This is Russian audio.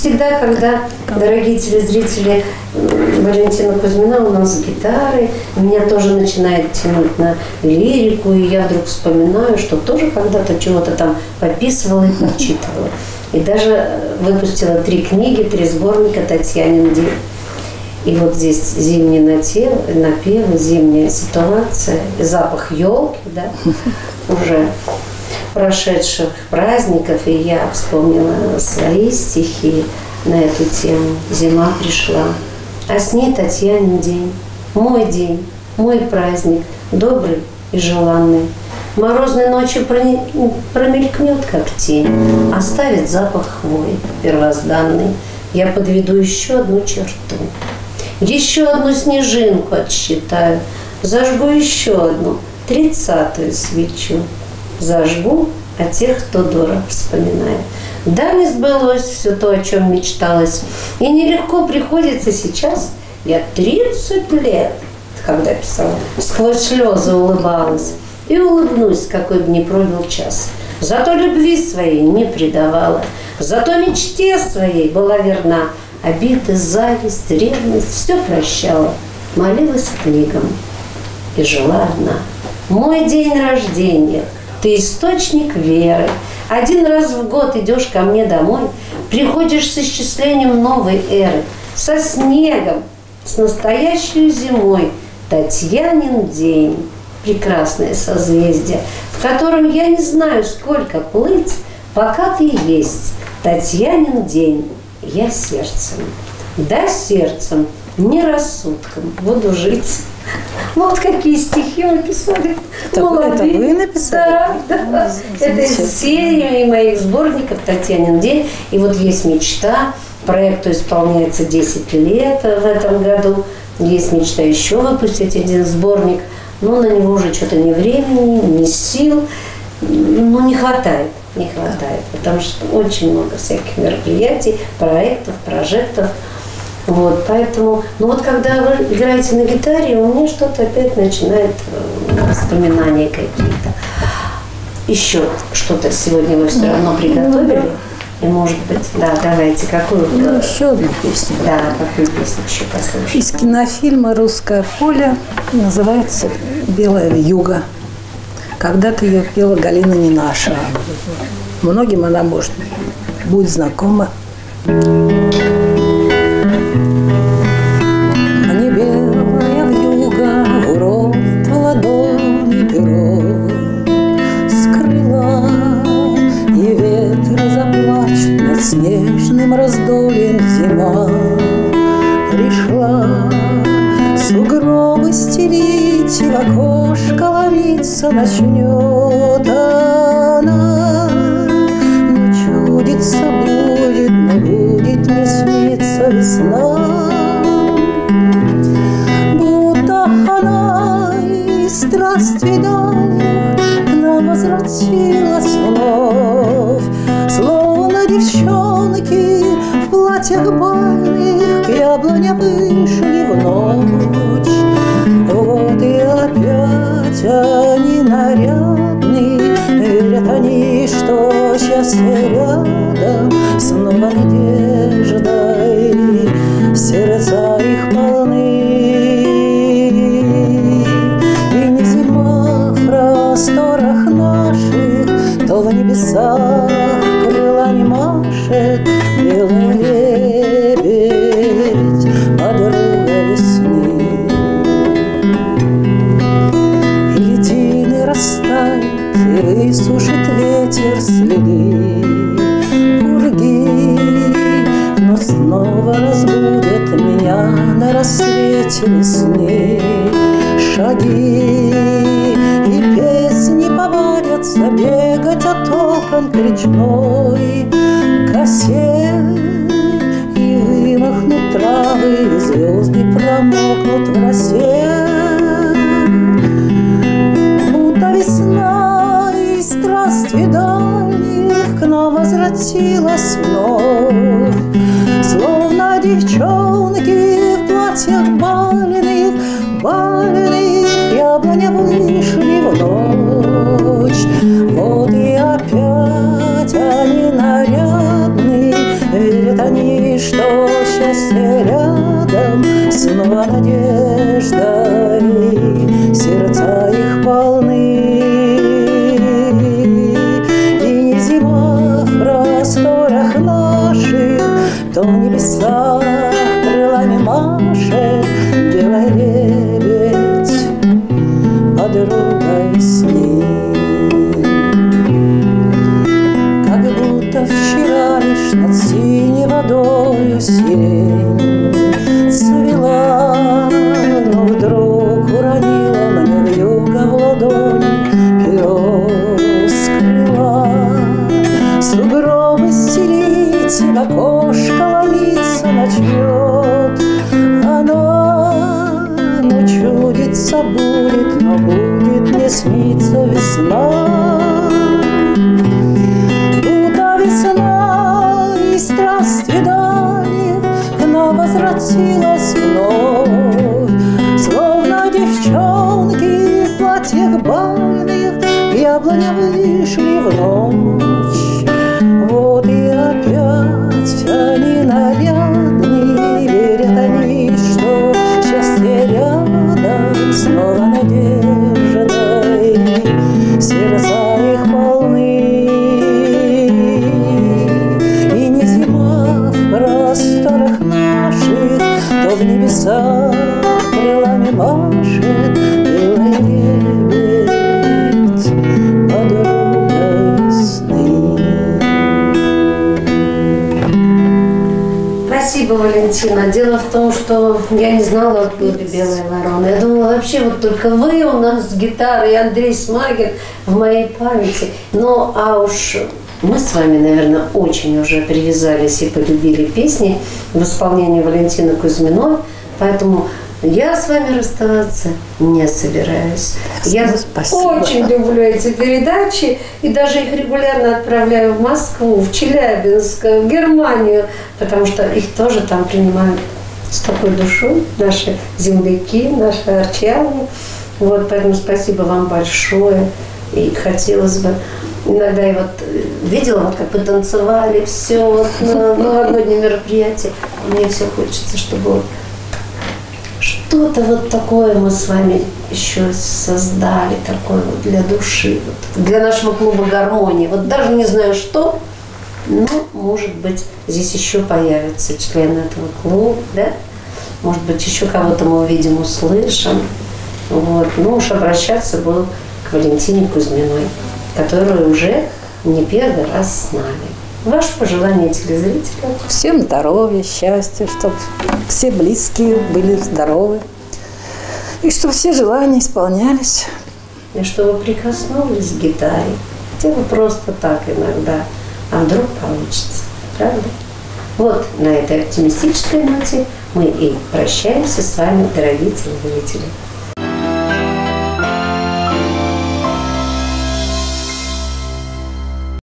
всегда, когда, дорогие телезрители, Валентина Кузьмина у нас с гитарой, меня тоже начинает тянуть на лирику, и я вдруг вспоминаю, что тоже когда-то чего-то там пописывала и подчитывала. И даже выпустила 3 книги, 3 сборника «Татьянин день». И вот здесь зимние напевы, зимняя ситуация, запах елки, да, уже прошедших праздников, и я вспомнила свои стихи на эту тему. Зима пришла, а с ней Татьянин день, мой праздник, добрый и желанный. Морозной ночью промелькнет, как тень, оставит запах хвои первозданный. Я подведу еще одну черту, еще одну снежинку отсчитаю, зажгу еще одну 30-ю свечу. Зажгу о тех, кто дорог, вспоминаю. Да, не сбылось все то, о чем мечталось. И нелегко приходится сейчас. Я 30 лет, когда писала, сквозь слезы улыбалась. И улыбнусь, какой бы ни пробил час. Зато любви своей не предавала, зато мечте своей была верна. Обиды, зависть, ревность все прощала. Молилась книгам и жила одна. Мой день рождения, ты источник веры. Один раз в год идешь ко мне домой, приходишь с исчислением новой эры, со снегом, с настоящей зимой. Татьянин день, прекрасное созвездие, в котором я не знаю, сколько плыть, пока ты есть. Татьянин день, я сердцем, да сердцем, не рассудком буду жить. Вот какие стихи мы писали. Это вы написали? Да. Это из серии моих сборников «Татьянин день». И вот есть мечта. Проекту исполняется 10 лет в этом году. Есть мечта еще выпустить один сборник. Но на него уже что-то ни времени, ни сил. Ну, не хватает. Потому что очень много всяких мероприятий, проектов, прожектов. Вот, поэтому, ну вот когда вы играете на гитаре, у меня что-то опять начинает воспоминания какие-то. Еще что-то сегодня вы все равно приготовили. И может быть, да, давайте, какую? Ну, еще одну песню. Да, какую песню еще послушаем? Из кинофильма «Русское поле», называется «Белая вьюга». Когда-то ее пела Галина Ненашева. Многим она, может, будет знакома. Снежным раздольем зима пришла, сугробы стелить и в окошко ломиться начнет она. Но чудится будет, но будет мне снится весна, будто она из странствий дальних к нам возвратилась вновь. Девчонки в платьях бальных к яблоне вышли в ночь. Вот и опять они нарядны, верят они, что счастье рядом, снова надеждой сердца их полны. И не зима в просторах наших, то в небесах крылами машет белый лебедь, подруга весны. И льдины растают, и высушит ветер следы пурги, но снова разбудят меня на рассвете весны шаги. И песни повадятся бегать от окон к речной косе, и вымахнут травы, и звезды промокнут в росе. Будто весна из странствий дальних к нам возвратилась вновь, словно девчонки в платьях бальных, яблоня вышли в ночь. Вот и опять они нарядны, верят они, подруга весны. Как будто вчера лишь над синей водою сирень цвела, но вдруг уронила мне вьюга в ладони перо с крыла. Сугробы стелить, в окошко ломиться начнет она, но чудится будет, но будет не снится весна. Будто весна из странствий дальних к нам возвратилась вновь, словно девчонки в платьях бальных к яблоне вышли в ночь. Вот и опять они нарядны, верят они, что счастье рядом, снова надеждой сердца их полны. И не зима в просторах наших, то в небесах крылами машет белый лебедь, подруга весны. Спасибо, Валентина. Дело в том, что я не знала, откуда белая ворона. Я думала, вообще вот только вы у нас с гитарой и Андрей Смагин в моей памяти. Ну, а уж мы с вами, наверное, очень уже привязались и полюбили песни в исполнении Валентины Кузьминой. Поэтому я с вами расставаться не собираюсь. Я очень люблю эти передачи и даже их регулярно отправляю в Москву, в Челябинск, в Германию, потому что их тоже там принимают с такой душой наши земляки, наши арчане. Вот, поэтому спасибо вам большое. И хотелось бы иногда я вот видела, вот как вы танцевали, все вот на новогоднее мероприятие. Мне все хочется, чтобы вот что-то вот такое мы с вами еще создали, такое вот для души, вот, для нашего клуба «Гармония». Вот даже не знаю что, но, может быть, здесь еще появятся члены этого клуба, да? Может быть, еще кого-то мы увидим, услышим. Вот. Ну уж обращаться буду к Валентине Кузьминой, которая уже не первый раз с нами. Ваше пожелание телезрителям? Всем здоровья, счастья, чтобы все близкие были здоровы. И чтобы все желания исполнялись. И чтобы прикоснулись к гитаре. Хотя бы просто так иногда. А вдруг получится. Правда? Вот на этой оптимистической ноте мы и прощаемся с вами, дорогие телезрители.